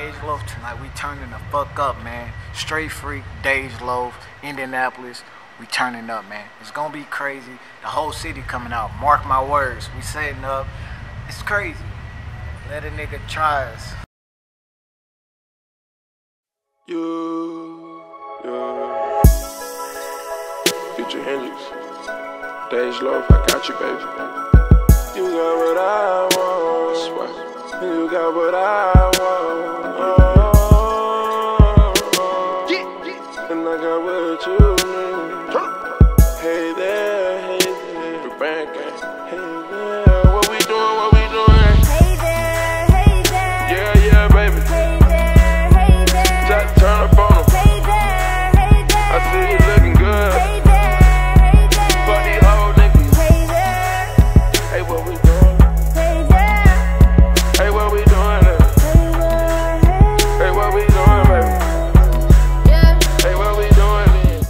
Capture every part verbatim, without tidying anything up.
Dej Loaf tonight. We turning the fuck up, man. Straight Freak, Dej Loaf, Indianapolis. We turning up, man. It's gonna be crazy. The whole city coming out. Mark my words. We setting up. It's crazy. Let a nigga try us. You, yeah. Future Hendrix. Dej Loaf, I got you, baby. You got what I want. I swear. You got what I want. Oh, and I got what you need. Hey there, hey there. The band gang. Hey there. What we doing? What we doing? Hey there, hey there. Yeah, yeah, baby. Hey there, hey there. Just turn up on them. Hey there, hey there. I see you looking good. Hey there, hey there. Fuck these old niggas. Hey there. Hey, what we doing? Hey there. Hey, what we doing? Hey there, hey. Hey, what we doing, baby? Yeah. Hey, what we doing then?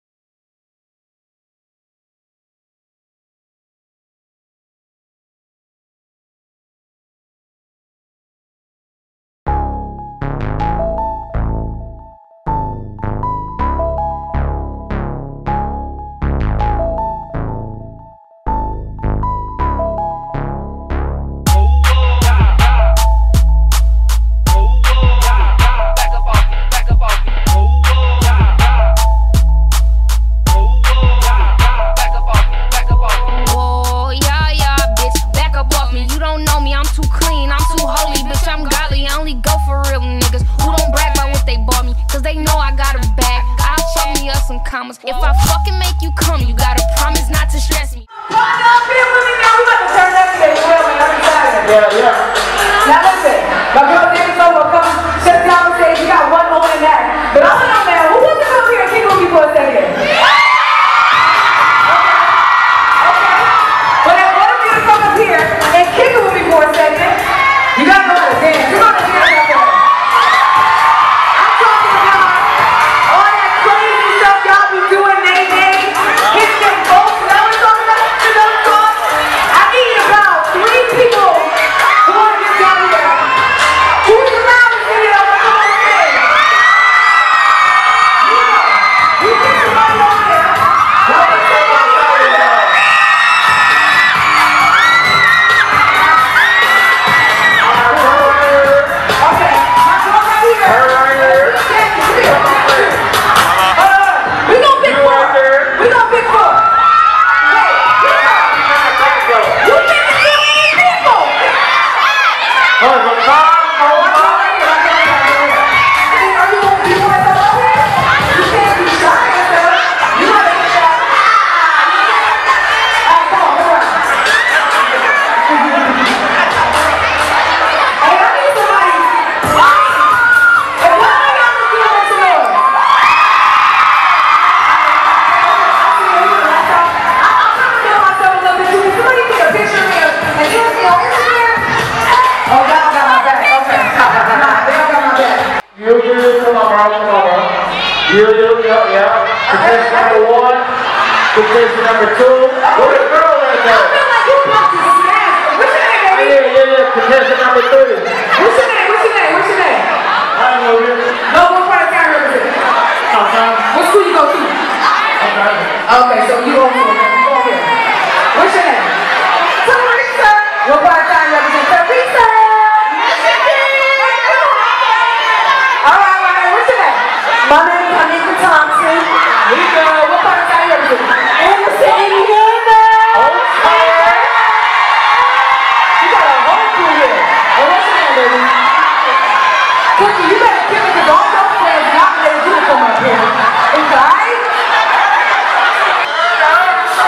If I fucking make you come, you gotta promise not to stress me. Yeah, yeah. Now listen, my girl David Lowe will come shut down and say you got one more than that. But I want to know now, who wants to come here and kick with me for a second? Okay. Okay. But in order for you to come up here and kick it with me for a second, you gotta know how to dance. You know how to dance out there. I'm talking about all that crazy stuff y'all be doing, nay, nay, hitting them folks. Now we're talking about you know what? I need about three people. Who's around the video? Come on stage. You get somebody on there. What is somebody on there? Okay, my girl right here. Her right here. We gonna pick four. We gonna pick four. Hey, you pick the fifteen people. You, you, yeah, yeah. Contestant number one, contestant number two. Where the girl at though? I feel like you about to smash. What's your name, baby? Yeah, yeah, yeah. Contestant number three. What's your name? What's your name? What's your name? I don't know you. No, what part of town you're in? Sometimes. What school you go to? Okay. Okay, so you go to go here. What's your name? Teresa. What part of town you represent? Teresa. All right, all right. What's your name? My name is Tanika Thompson. Nika, what part of town you represent? Anderson, Indiana. Okay. You got a whole crew here. Oh, what's your name, baby? Cookie, you better kill it because all your friends nominated you to come up here. It's all right?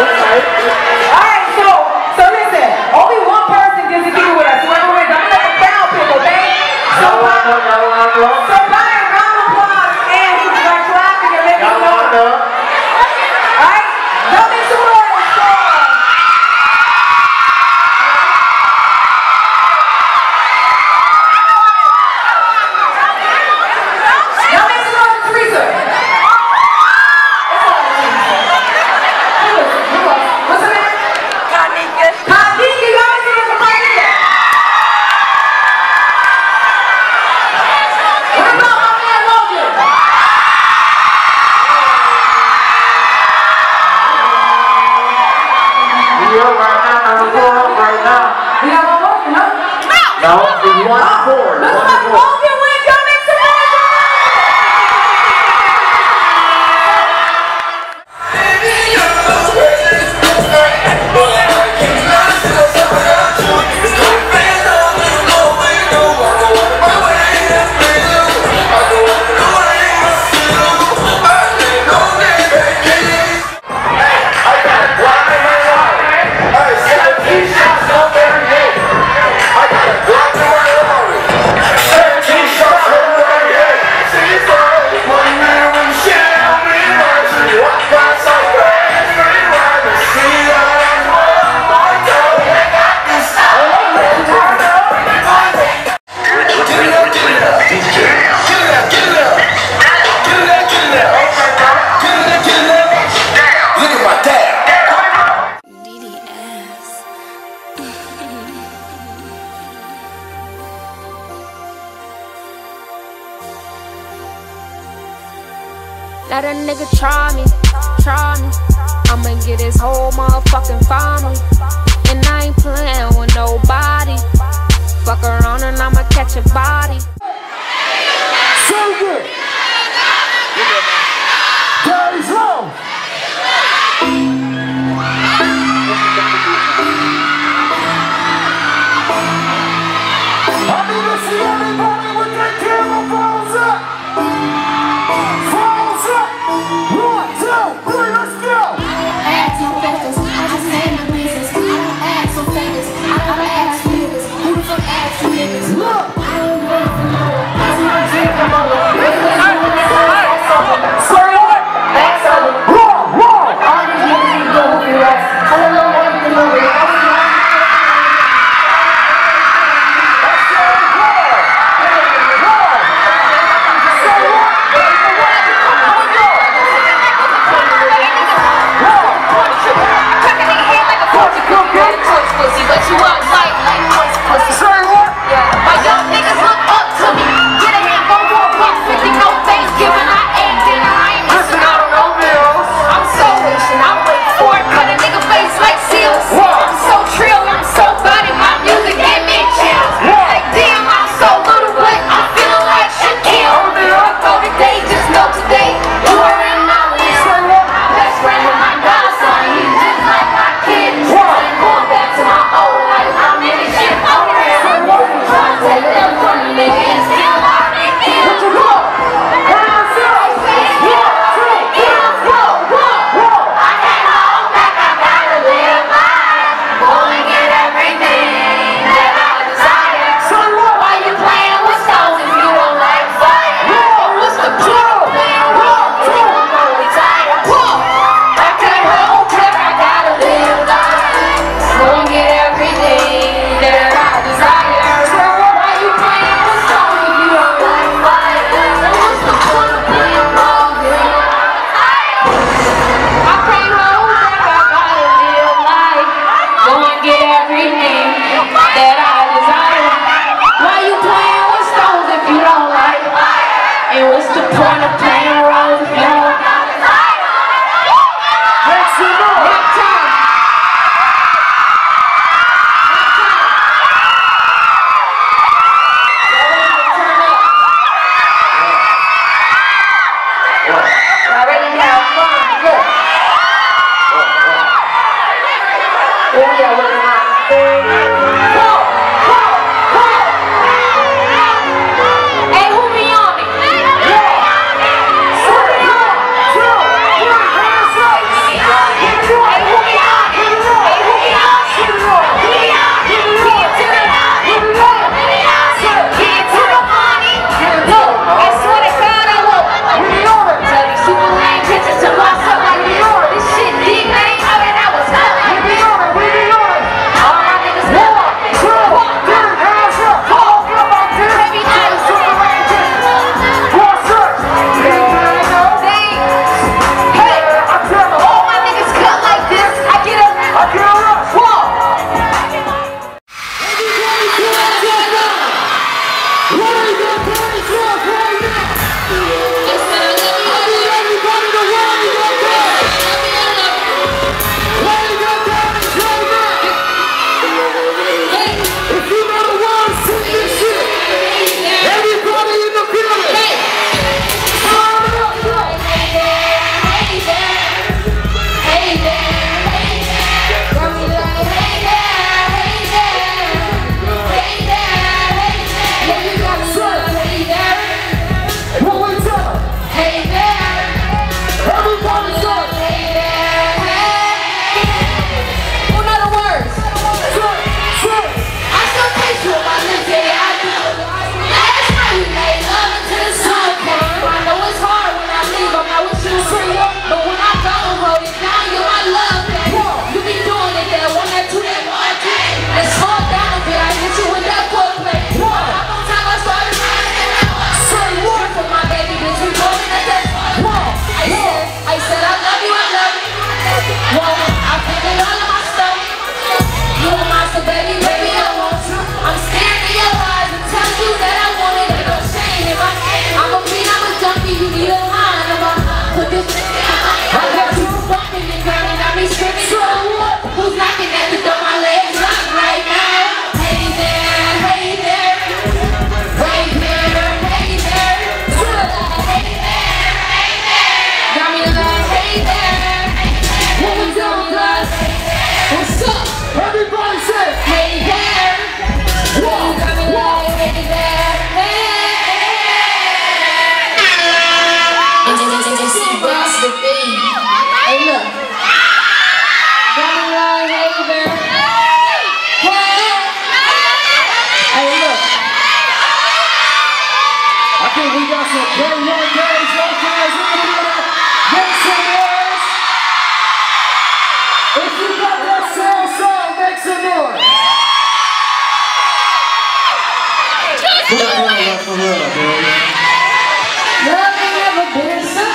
Alright, so, so listen, only one person gets to keep it with us. Whoever wins, I'm gonna let the crowd pick, okay? So, No, no, no, no, no. so by a round of applause, and he's like clapping and making No, no, noise. no. Alright, don't make some noise, so. Y'all make some noise for Teresa. What's her name? Kanika. Kanika, y'all make some noise for Kanika. What about my man Logan? We up right now, number four up right now. We got one more? No? No, it's one to four. Looks One to like four. Logan wins. Y'all make some noise for Let a nigga try me, try me. I'ma get his whole motherfucking family. And I ain't playing with nobody. Fuck around and I'ma catch a body. So good. Daddy's low. I need to see everybody with their camera phones up. Phones up. One, two, three, let's go. I act no focus, I just say my business. I don't act so famous, I don't ask niggas. Who the fuck asks you niggas? Look. I don't wait for no one. That's my dream, I'm on the Say what? Wrong, wrong. all these niggas ain't go with your ass. I don't know what you know, but I was Pussy, but you up like, like pussy, pussy. Say what? Yeah, my young niggas look up to me. Get a hand, go for a buck fifty, no Thanksgiving, I ate dinner, I ain't missing out on no meals. I'm so wishing I wait for it, cut a nigga face like seals. I'm so trill, I'm so body, my music gave me chills. Like damn, I'm so little, but I'm feeling like Shaquille. Fuck all the day, just know today, you are in my live. My best friend and my godson, he's just like my kid. Ain't going back to my old life, I'm in this shit over there. Trying to take them from the nigga and still learn it. What you go? Hands up! Hands up! I can't hold back, I gotta live life. Go and get everything that I desire. Why you playing with stones if you don't like fire? What's the point? Playing rough, I'm only tired. I can't hold back, I gotta live life. Go and get everything that I desire. Why you playing with stones if you don't like fire? What's the point of playing rough? I can't hold back, I gotta live life. Go and get everything that I desire. Why you playing with stones if you don't like fire? And what's the point of playing roles if you don't like fire? Make some noise. One time. Y'all ready to have fun? Good. Oh yeah, look at that. Whoa, whoa, whoa. Hey, who be on it? Who be on it? Hey, who be behavior. Hey, look. I think we got some great young guys, young guys in here. Make some noise. If you got that same song, make some noise. Put a hand up for real, baby. Love ain't never been so.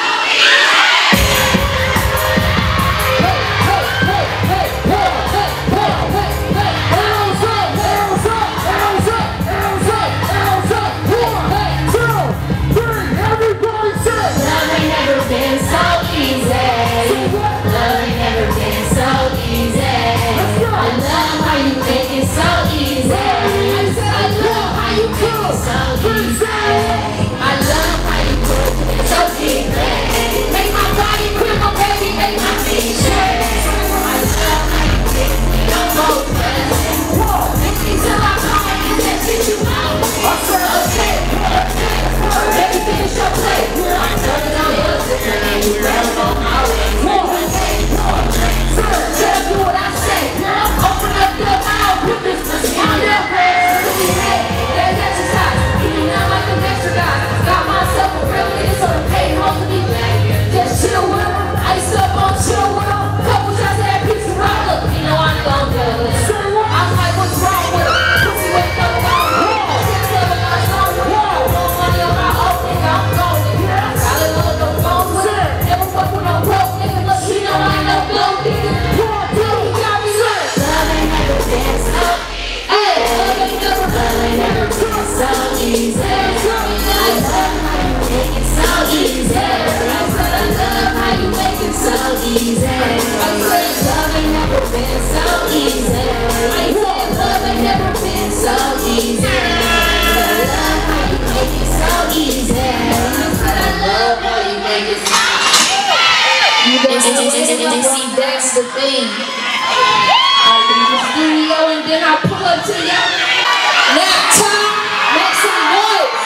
See, that's the thing. I leave the studio and then I pull up to you. Laptop, make some noise.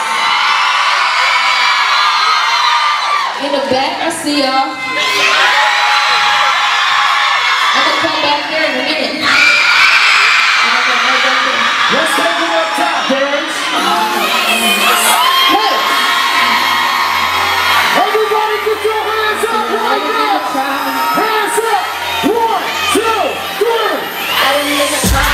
In the back, I see y'all. I'm gonna come back there in a minute. Let's take it up top, girls. Hey. Everybody get your hands up right now. Hands up. One, two, three. I didn't even try.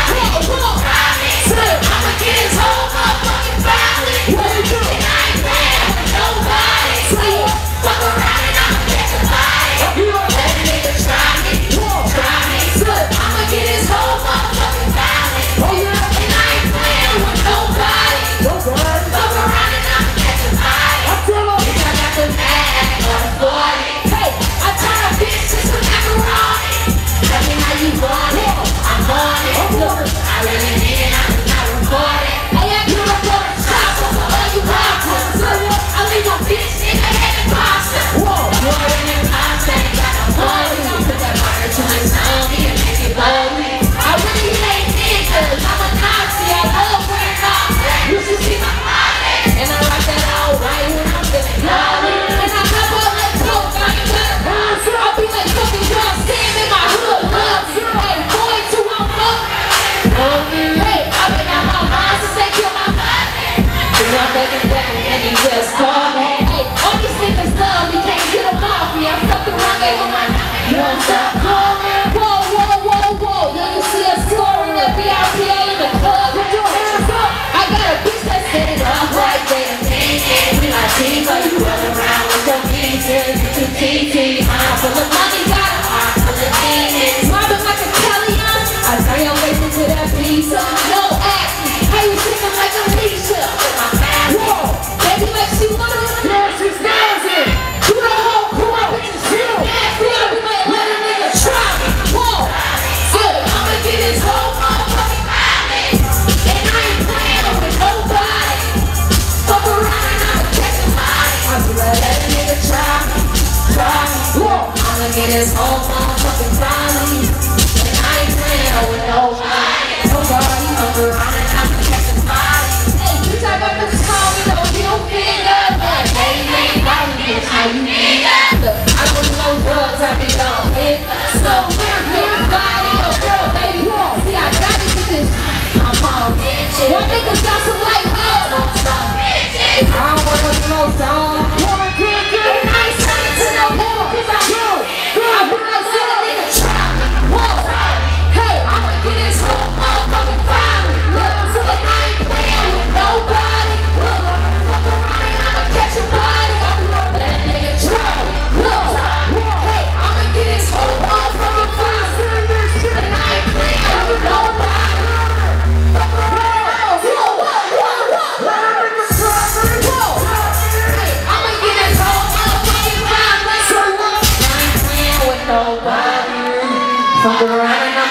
I'ma get his whole motherfucking family. What you do? And I ain't playing with nobody. Fuck around and I'ma catch a body. That nigga try me, try me. I'ma get his whole motherfucking family. And I ain't playing with nobody. Fuck around and I'ma catch a body. Bitch, I got the bag on the forty. Hey, I turn a bitch to some macaroni. Tell me how you want it. I'm on it. Look, I really need it. I'm not recording. Hey, I can record a chopper for all you rappers. I leave my bitch in the head of pasta. Jordan and pasta ain't got no money. Put that butter to my tummy and make it blowy. I really hate niggas. I'm a Nazi. I love wearing off. You should see my body. And I rock that all right when I'm feeling lovely. And I have all that coke. I ain't got a bounce. I'll be like fucking John Sam in my hood. Love you. Hey, boy, too I'm fucking. Hey, I've been out my mind since they killed my mother. Cause I'm fucking back and he just called me. Hey, all these niggas love me. Can't get them off me. I'm fucking around, gave them my number. You don't stop calling. Whoa, whoa, whoa, whoa. Yo, you see us scoring the V I P all in the club. Put your hands up. I got a bitch that set it up right there. We like team, but you run around with your pieces. You T T, mind full of money, got a heart full of demons. Mobbing like a Kellyanne, I turn your face into that pizza. No acting, how you singing like Alicia? Whoa, baby, like she wanna. Yeah, she's dancing. Do the whole crew, I bitch is chill. We gotta be like, let a nigga try me. Whoa, good, I'ma get his whole motherfucking family. And I ain't playing with nobody. Fuck around and I'ma catch a body. I be like, let a nigga try me.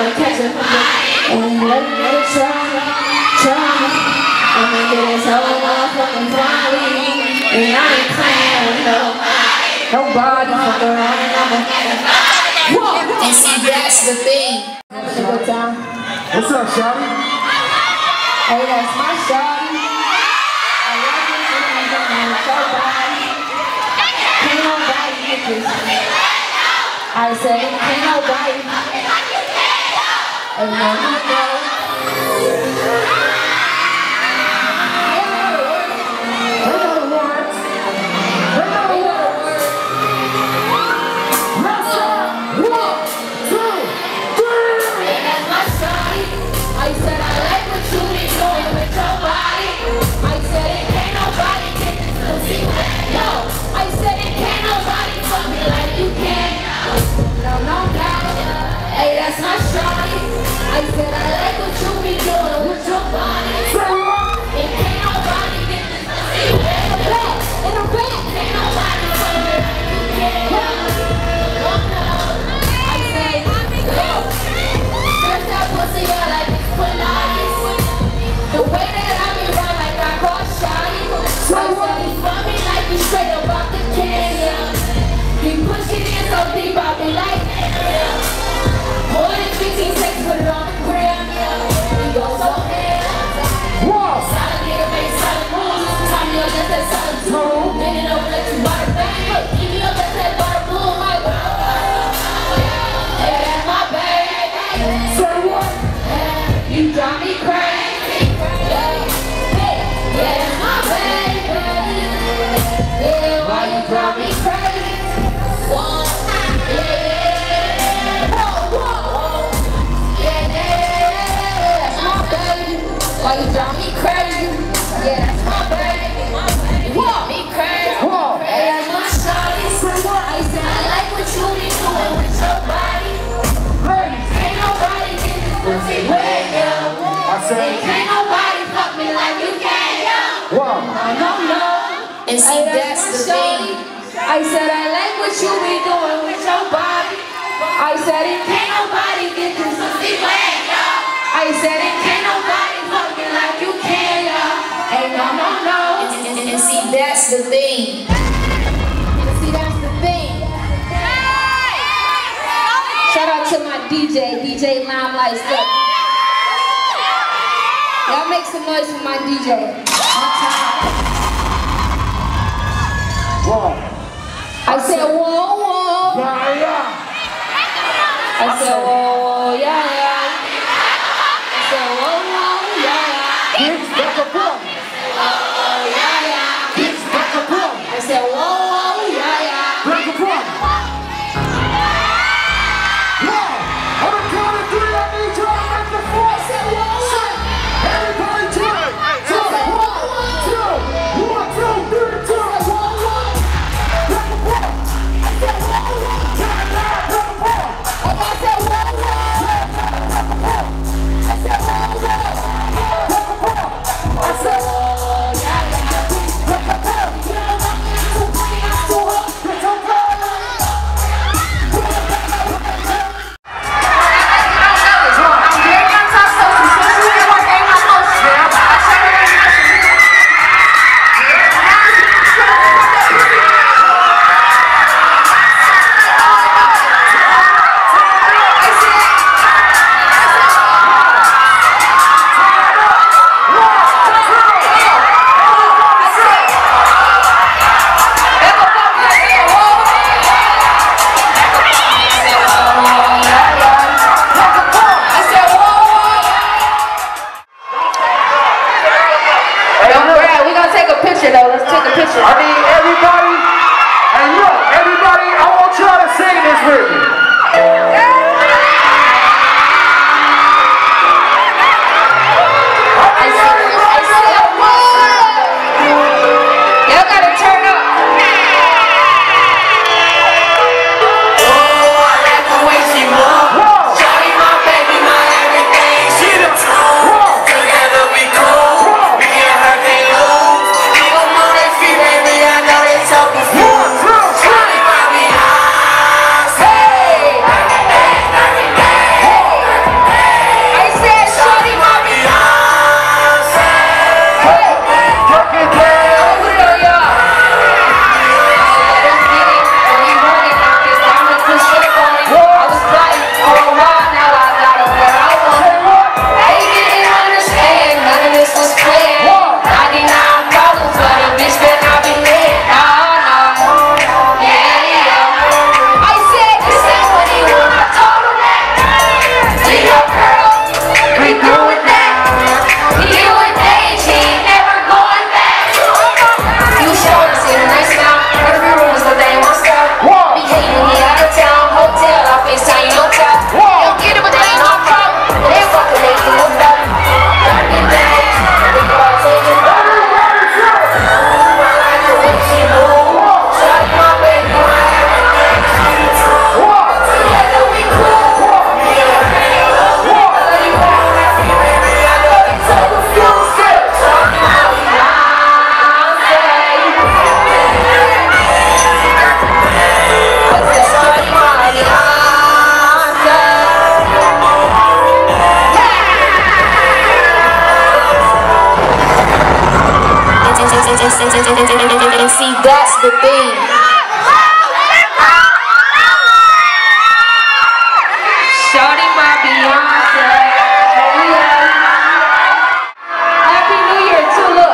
to catch a hundred. And let me try, try. I'm gonna get this whole motherfucking body. And I ain't playing with no nobody fuck around and I'm a whoa. And see, that's the thing. Having a good time. What's up, shawty? Hey, that's my shawty. I love you, and I'm gonna show body. Can't nobody get this. I said, can't nobody. And now you know. That's my shawty. I said I like what you be doing with your body. It can't nobody get this pussy. In the back, in the back. Can't nobody tell me like you can. No, no. I say, yo, stretch that pussy out like it's Pilates. The way that I be run like I cross shawty. So when he fuck me like he straight up off the canyon. He pushing in so deep, I be like, yeah. More than fifteen seconds, put it on the gram, yeah. We go so ham. Whoa. Solid nigga make solid moves. Time me up, that's that solid two. Bending over, let you butter bang. Look, keep me up, that's that butter bloom. Like, hey, that's my baby. Say what? You drive me crazy. Yeah. Hey, yeah, that's my baby. Yeah, why you drive me crazy? One, yeah. Why you drive me crazy? Yeah, that's my baby. Whoa, me crazy. Whoa, hey, that's my shawty. I said I like what you be doing with your body. Ain't nobody get this pussy way down. I said, ain't nobody fuck me like you can, yo. Whoa. No, no. And see, that's the thing. I said I like what you be doing with your body. I said it can't nobody get this pussy way down. I said it can't nobody fuck me like you can, y'all. Ain't no, no, no. And, and, and see, that's the thing. And see, that's the thing. Shout out to my D J, D J Limelight Stuff. Y'all make some noise for my D J. On time. Whoa. I said, whoa, whoa. Yeah, yeah. I said, whoa, whoa, yeah, yeah. I said, whoa, whoa, yeah, yeah. Bitch, back up up. Oh, yeah, yeah. Bitch, back up up. I said, whoa, whoa, yeah, yeah. Back up up. Whoa. On the count of three, I need you to make the four. I said, whoa, whoa. Everybody jump. I said, whoa, whoa. Two. One, two, three, two. I said, whoa, whoa. Back up up. I said, whoa, whoa. Turn it down, back up up. I said, whoa, whoa. And see, that's the thing. Shorty my Beyonce. Happy New Year too, look.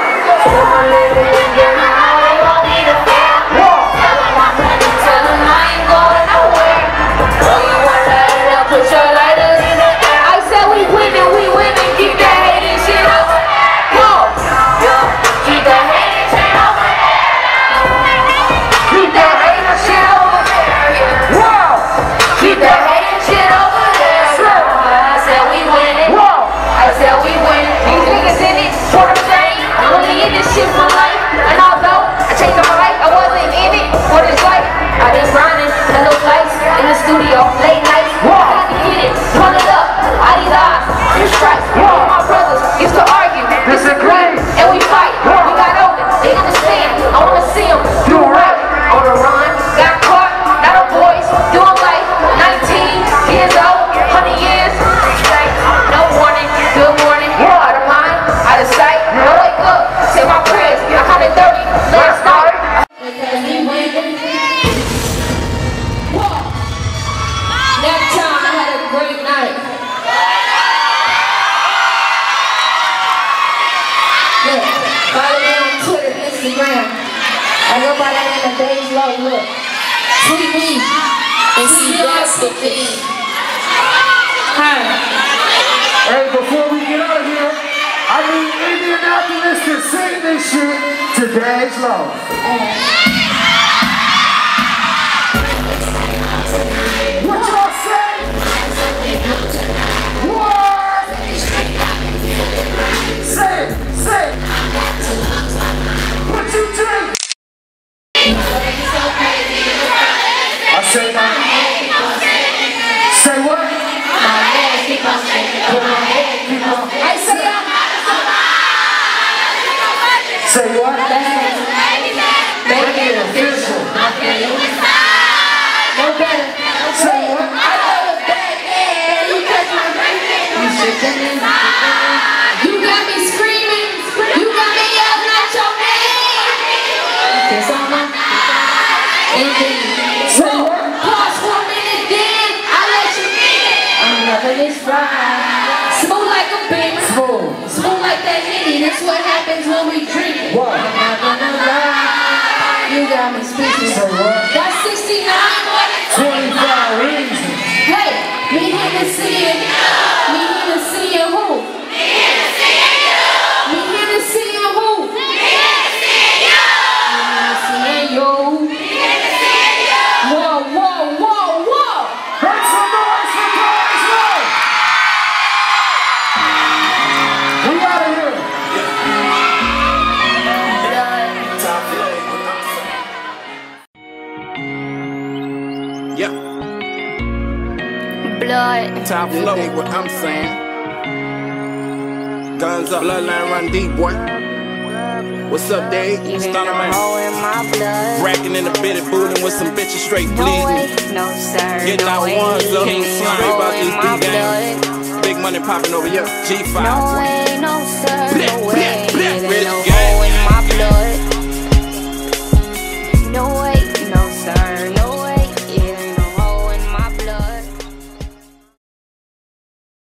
Late nights, got to get it, turn it up, Adidas, and stripes. My brothers used to argue, disagree, and we fight. We got older, they understand. I wanna see them do right. On the run, got caught, now the boys doing life. nineteen years old, one hundred years, straight. No warning, good morning, out of mind, out of sight. I wake up, say my prayers. I counted thirty last night. That time I had a great night. Look, follow me on Twitter, Instagram. I go by that name of Days Low. Look, tweet me and see that's the thing. Hi. Hey, before we get out of here, I need Indianapolis to sing this shit to Days Low. What y'all say? What? Say it, say it. What you drink? I say my. Say what? Keep on. I say that. Say what? Make it official. No better. Say what? I know the back end. You catch my You got me screaming. You got me yelling out your name. Kiss on my indeed. Say what? Pause for a minute, then I let you in. I'm loving this ride. Smooth like a baby. Smooth. Smooth like that Henny. That's what happens when we drink it. What? I'm not gonna lie. You got me speechless. Say what? That's sixty-nine more than twenty-five reasons. Hey, me here to see it. Me here to see it who? Me here to see you. Me here to see it who? Me here to see you. Me here to see you. Me here to see you. Whoa, whoa, whoa, whoa. Make some noise for Days Low. We out of here. Yeah. Blood. Top flow, what I'm saying. Guns up, bloodline run deep, boy. What's up, Dave? Stunner man. Racking in the bitty booty with some bitches straight bleeding. No, sir. Getting out ones up. Straight about these D-games. Big money popping over here. G five. No way, no, sir. No